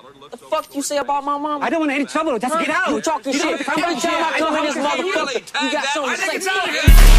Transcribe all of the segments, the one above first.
The fuck you say about my mama? I don't want any trouble. Just get out. You talking shit. Every time I come in this motherfucker, you got something to say.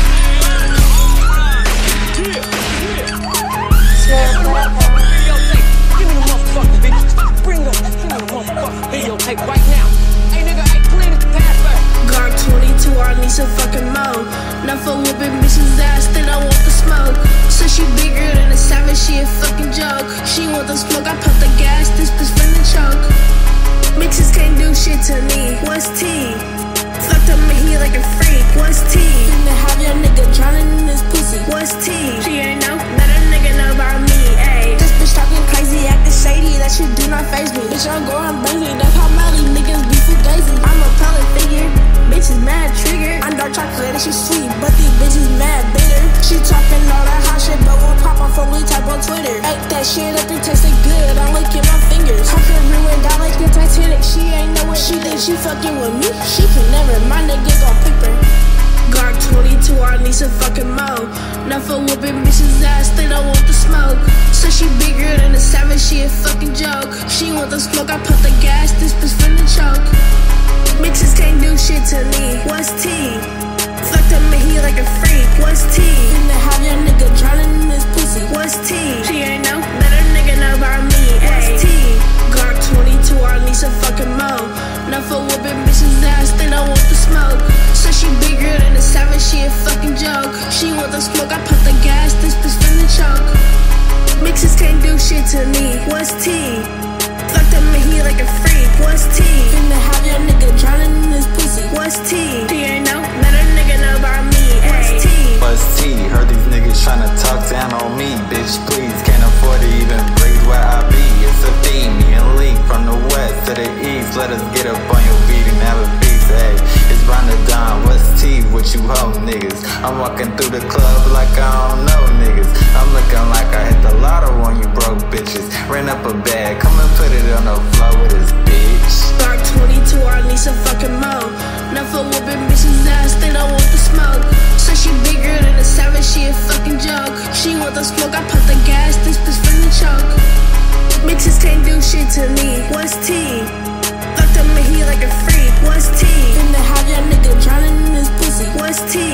Give me the motherfucking video. Bring the motherfucking videotape right now. Hey nigga, hey, clean the password. Guard 22, I need some fucking mo. Not for whooping bitches ass, then I want the smoke. So she bigger than a savage, she a fucking joke. She want the smoke, I pump the gas, this bitch finna choke. Bitches can't do shit to me. What's T? Fucked up my heat like a freak. What's T? Finna have your nigga drowning in this pussy. What's T? She ain't know, let a nigga know about me, ayy. This bitch talking crazy, acting shady, that shit do not faze me. Bitch, I'm going crazy, that's how Melly niggas be fugazi. I'm a public figure, bitch is mad trigger. I'm dark chocolate and she sweet, but these bitches mad bitter. She talking all that hot shit, but won't pop off only type on Twitter. Ate that shit up and tasted good, I'm licking my fingers. Her career went down like the Titanic, she ain't know what she think she fucking with me. She can never, my nigga gon' pick her. Guard 22, I need some fucking mo. Not for whooping bitches ass, they don't want the smoke. So she bigger than a savage, she a fucking joke. She want the smoke, I pump the gas, this bitch finna choke. Bitches can't do shit to me. What's T? Fucked up my heat like a freak. What's T? Finna have your nigga drowning in this pussy. What's T? She ain't know, let a nigga know about me. What's T? Guard 22, I need some fucking mo. Not for whooping bitches ass, they don't want the smoke. So she bigger than a savage, she a fucking joke. She want the smoke, I pump the gas, this bitch finna choke. Bitches can't do shit to me. What's T? Fucked up my heat like a freak. What's T? Finna have your nigga drowning in this pussy. What's T? She ain't know, let a nigga know about me. What's T? What's T? Heard these niggas tryna talk down on me. Bitch, please, can't afford to even breathe where I be. It's a theme, me and Lee from the west to the east. Let us get up on your beat and have a piece, ayy. It's round the dawn, what's T? What you hoe niggas? I'm walking through the club like I don't know niggas. I'm looking like I hit the lotto on you broke bitches. Ran up a bag, come and put it on the floor with this bitch. Guard 22, I need some fucking mo. Not for whooping bitches ass, they don't want the smoke. So she bigger than a savage, she a fucking joke. She want the smoke, I pump the gas, this bitch finna choke. Bitches can't do shit to me. What's T? Fucked up my heat like a freak. What's T? Finna have your nigga drowning in this pussy. What's T?